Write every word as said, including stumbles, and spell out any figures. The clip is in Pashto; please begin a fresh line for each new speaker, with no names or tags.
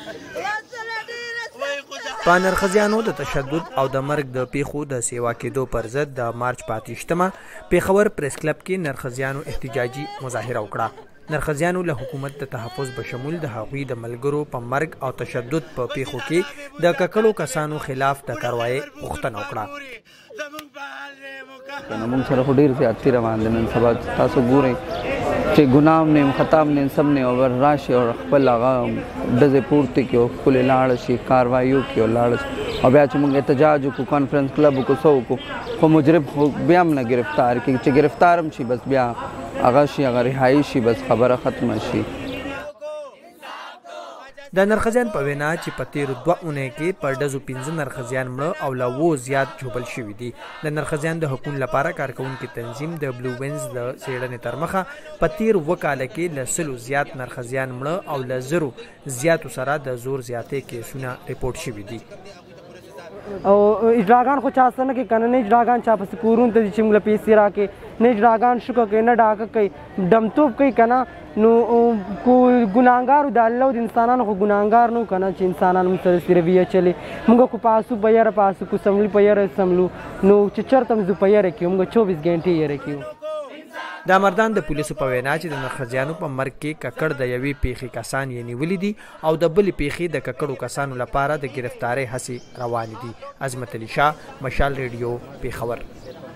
په نرښځیانو د تشدد او د مرګ د پیښو د سیوا کېدو پر ضد د مارچ په اتیشتمه پېښور پریس کلب کې نرښځیانو احتجاجي مظاهره وکړه. نرښځیانو له حکومت د تحفظ بشمول د هغوی د ملګرو په مرګ او تشدد په پیښو کې د ککړو کسانو خلاف د کاروایۍ غوښتنه وکړه.
موږ سره خو ډېر زیاتې روان دي. نن سبا تاسو ګورئ چې ګناه هم نه خطا هم نه سم نه او راشي او خپل هغه ډزې پورته کړي او ښکلې لاړه شي کاروایي وکړي او لاړه شي او بیا چې موږ احتجاج وکړو کانفرنس کلب وکړو څه وکړو خو مجرم خو بیا هم نه ګرفتار کړي چې ګرفتار هم شي بس بیا هغه شي هغه رهایي شي بس خبره ختمه شي.
د نرښځیان په وینا چې په تیرو دوه اونۍ کې په ډزو پنځه نرښځیان مړه او له اوو زیات ژوبل شوي دي. د نرښځیان د حقوقو لپاره کارکوونکي تنظیم د بلو وینز د څېړنې تر مخه په تیر اووه کاله کې له سلو زیات نرښځیان مړه او له زرو زیاتو سره د زور زیاتۍ کیسونه ریپورټ شوي دي.
او اجراګان خو چا څه نه کوي که نه نه اجراګان چا پسې کورونو ته ځي چې موږ له پیسې راکړي نه اجراګان شکر کوي نه ډاکه کوي ډمتوب کوي که نه نو ګناهګارو د الله او د انسانانو خو ګناهګار نه وو که نه چې انسانان موږ سره څه رویه چلې موږ خو په آسو په یره په آسو کو سملي په یره سملو نو چې چېرته مو ځو په یره کې موږ چوبیس ګنټې یره کې
د مردان د پولیسو په وینا چې د نرښځیانو په مرګ کې ککړ د یوې پیښې کسان یې نیولي دي او د بلې پیښې د ککړو کسانو لپاره د ګرفتارۍ هڅې روانې دي. عظمت علي شاه، مشال ریډیو، پېښور.